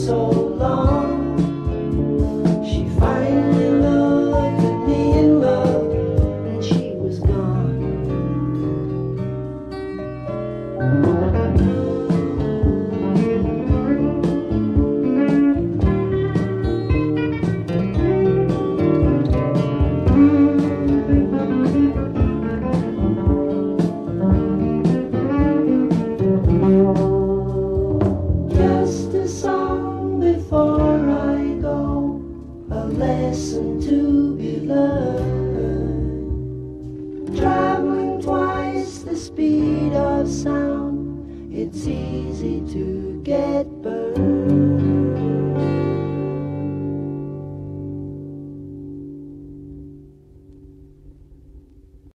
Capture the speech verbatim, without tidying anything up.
so long. She finally looked at me in love, and she was gone. Just a song before I go, a lesson to be learned. Traveling twice the speed of sound, it's easy to get burned.